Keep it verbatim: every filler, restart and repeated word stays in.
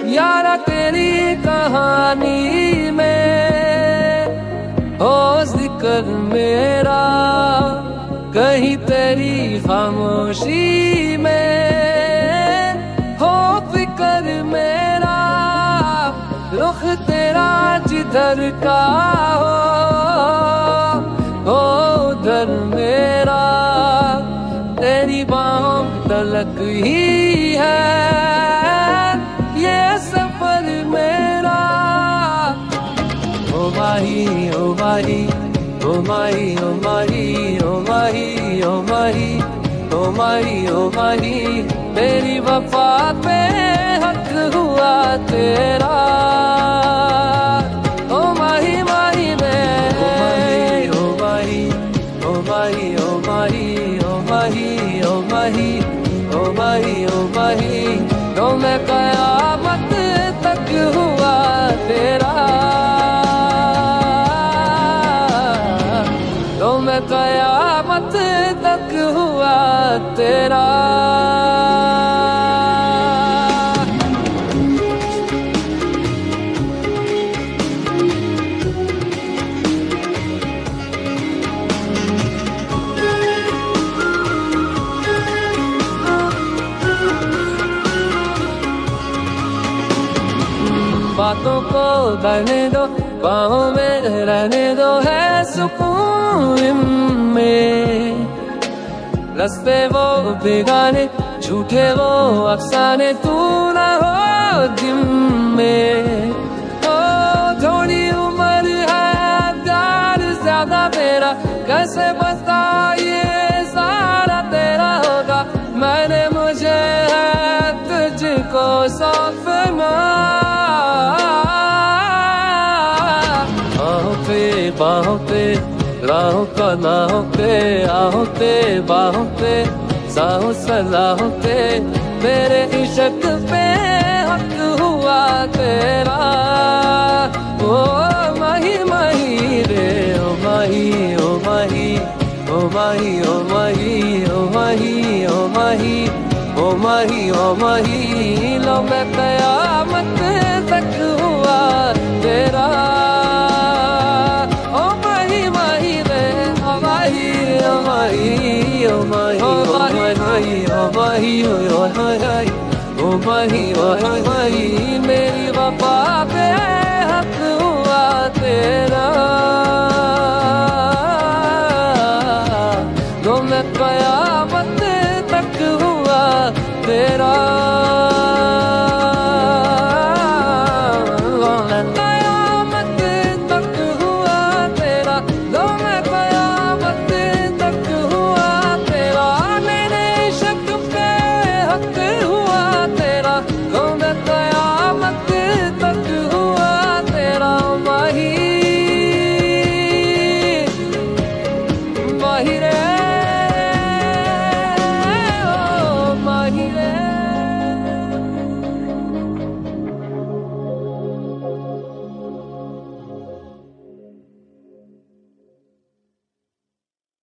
यारा तेरी कहानी में हो जिक्र मेरा, कहीं तेरी खामोशी में हो फिक्र मेरा। रुख तेरा जिधर का हो, हो उधर मेरा, तेरी बाहों तलक ही है ये सफर मेरा। ओ माही ओ माही ओ माही ओ माही ओ माही ओ माही ओ माही ओ माही, तेरी वफा पे हक हुआ तेरा। ओ माही माही में ओ माही ओ माही ओ माही ओ माही ओ माही ओ माही ओ माही, तो मैं कयामत तक हुआ तेरा। तो मैं कयामत तक हुआ तेरा। बातों को बहने दो, बाहों में रहने दो, है सुकून में। रस्ते वो बेगाने, झूठे वो अफसाने, तू ना हो दिन में। ओ थोड़ी उम्र है, प्यार ज्यादा मेरा, कैसे बताइए सारा तेरा होगा। मैंने मुझे है तुझको सौंपना, बाहों पे राहों का नाहों पे, आहों पे बाहों पे, साहों सलाहों पे, मेरे इश्क पे हक हुआ तेरा। ओ माही माही रे ओ माही ओ माही ओ माही ओ माही ओ माही ओ माही ओ माही ओ माही, लो मैं कयामत तक हुआ तेरा। Oh my, oh my, oh my, oh my, oh my, oh my, मेरी वफा पे हक हुआ तेरा। तो मैं कयामत तक हुआ तेरा।